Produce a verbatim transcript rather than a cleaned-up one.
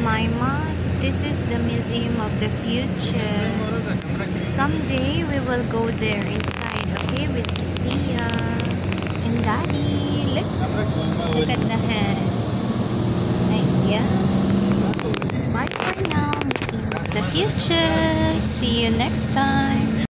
Jemima. This is the Museum of the Future. Someday we will go there inside, okay, with Kisia and Daddy. Look, look at the head. Nice, yeah? Bye for now, Museum of the Future. See you next time.